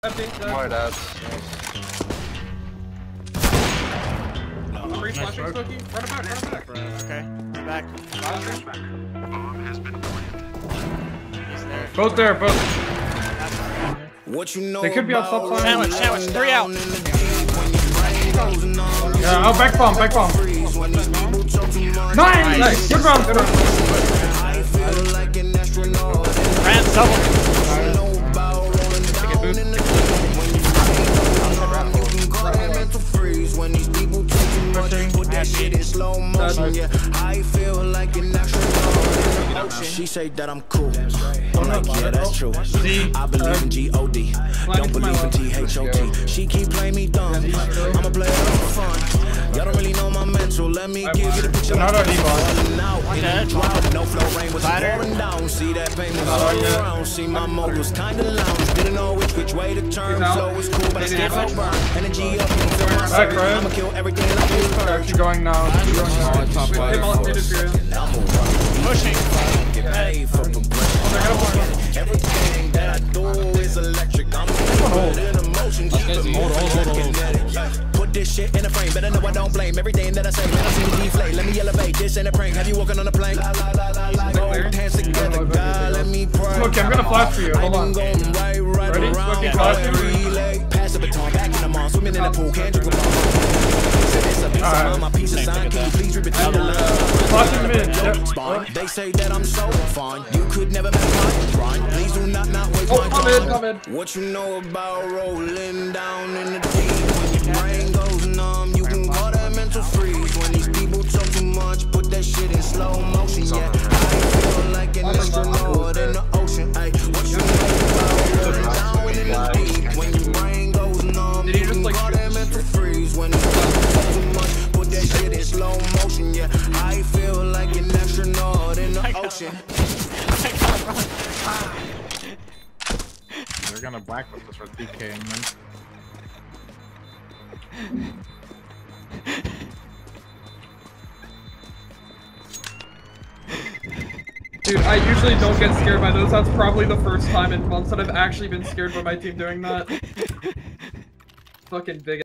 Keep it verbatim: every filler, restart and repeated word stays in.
My dad. I'm reflashing Smokey. Run it back, run it back. Okay, back. He's there. Both there, both. What you know They could be on top side. Sandwich, sandwich, three out. Yeah, oh, back bomb, back bomb. Nice! Nice. Good round, good round. Rand double. Take a boost. She say that I'm cool. I'm like, yeah, that's true. I believe in G O D. Don't believe in T H O T. She keep playing me dumb. I'ma play it for fun. Y'all don't really know my mental. Let me give you the picture. Not already, no flow rain was pouring down. See that pain was all around. See my mode was kinda lounge. Didn't know which which way to turn. Flow was cool, but I still felt burn. Energy up, I'ma kill everything like this bird. Actually going now. Actually going now. Top five. Pushing. Everything that I do is electric. I'm put in emotion. Put this shit in a frame. Better know I don't blame everything that I say. Man, I see me deflate. Let me elevate. This ain't a prank. Have you walking on a plane? Both hands together, God, let me pray. Okay, I'm gonna flash for you. Hold on. Ready? Smoky, flash for you. Pass the baton back in the mall. Swimming in the pool. Can't drink a Alright. my piece of sign. Can you please read between the lines? Flash in mid. Yep. They say that I'm so fine. You could never make my grind. Please do not not waste Oh, my come in, come in. time. What you know about rolling down in the deep? When your brain goes numb, you can call that mental freeze. When these people talk too much, put that shit in slow motion. Yeah, I feel like an astronaut in the ocean. Ay, what you know about rolling down in the deep? When your brain goes numb, you can call that mental freeze. When these people talk too much, put that shit in slow motion. Yeah, I feel like an astronaut in the ocean. They're gonna blacklist us for PKing, man. Dude, I usually don't get scared by those. That's probably the first time in months that I've actually been scared by my team doing that. Fucking big.